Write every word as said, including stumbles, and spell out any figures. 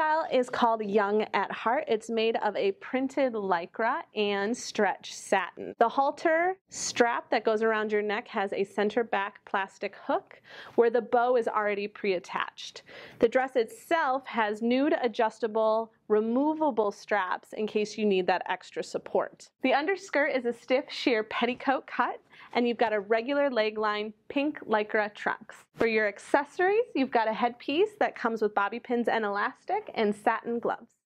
style is called Young at Heart. It's made of a printed lycra and stretch satin. The halter strap that goes around your neck has a center back plastic hook where the bow is already pre-attached. The dress itself has nude adjustable removable straps in case you need that extra support. The underskirt is a stiff sheer petticoat cut, and you've got a regular leg line pink lycra trunks. For your accessories, you've got a headpiece that comes with bobby pins and elastic and satin gloves.